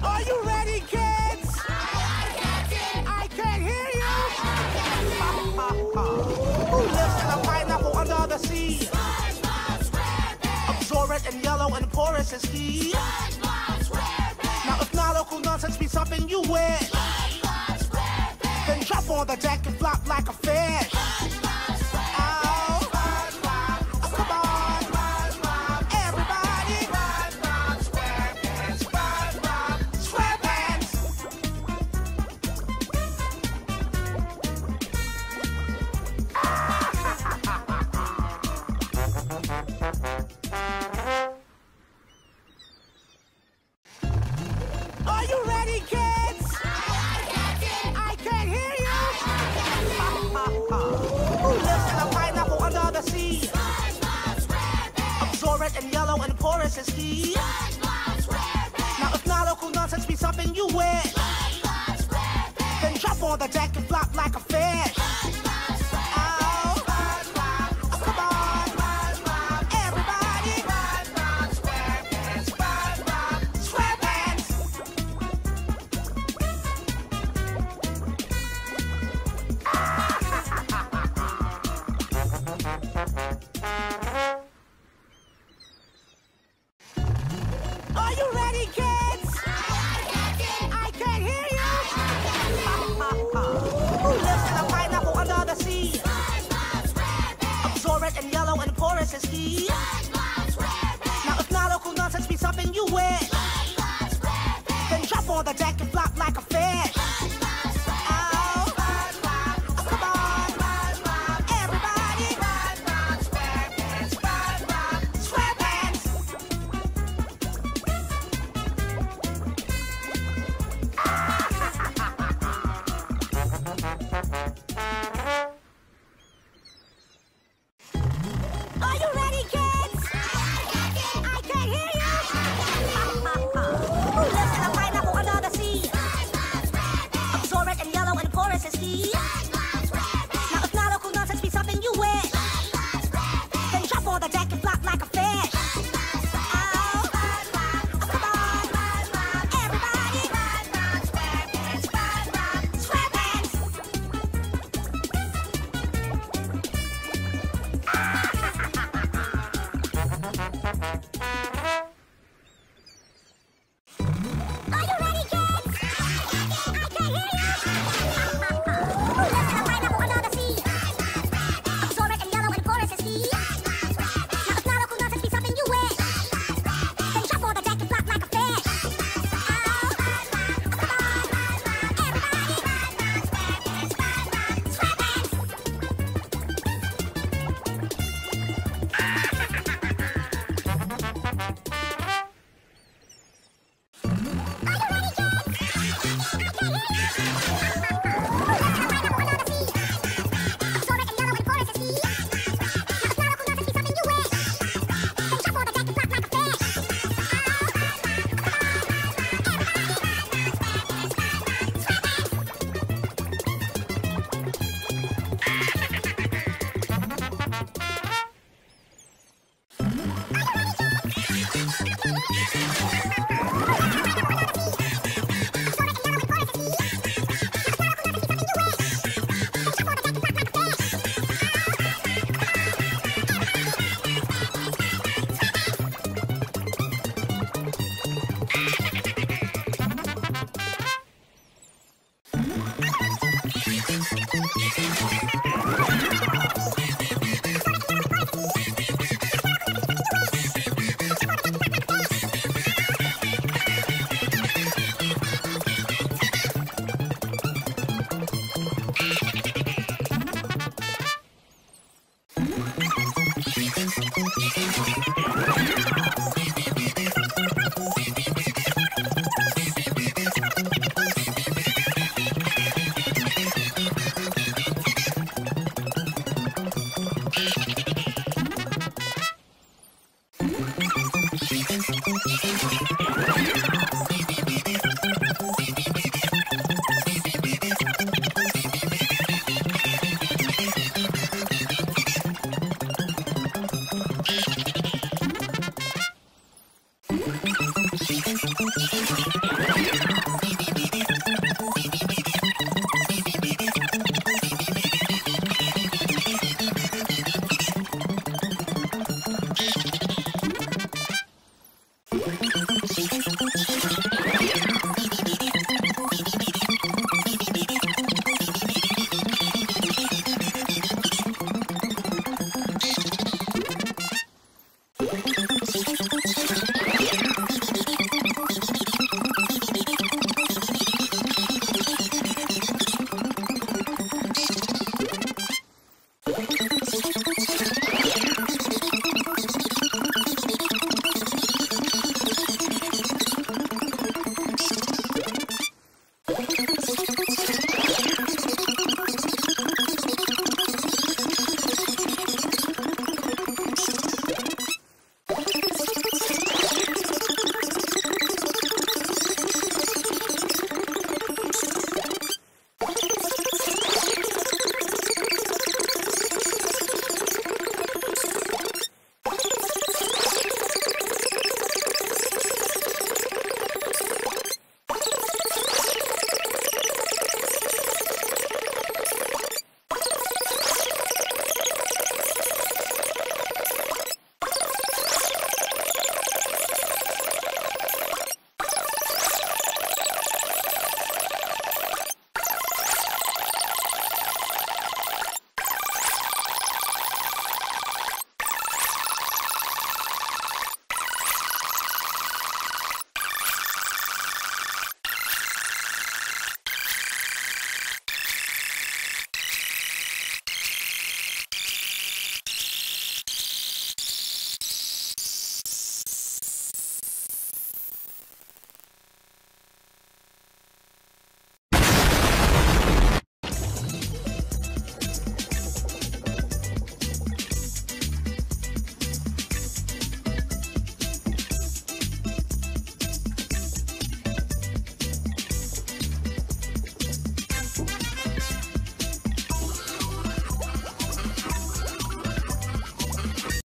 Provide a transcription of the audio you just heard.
Are you ready, kids? I can't hear you. Who lives in a pineapple under the sea? Absorbent and yellow and porous as he. Now if nautical nonsense be something you wish, then jump on the deck and flop like a fish. Are you ready, kids? I can't hear you. Who lives in a pineapple under the sea? Absorbent and yellow and porous as he. Now if nautical nonsense be something you wish, then jump on the deck and flop like a fish. Are you ready, kids? I can't hear you. Who lives in a pineapple under the sea? Absorbent and yellow and porous as he. Now if nautical nonsense be something you wish, then jump on the deck and flop like a fish. Are you ready, kids? I can't hear you. Who lives in a pineapple under the sea?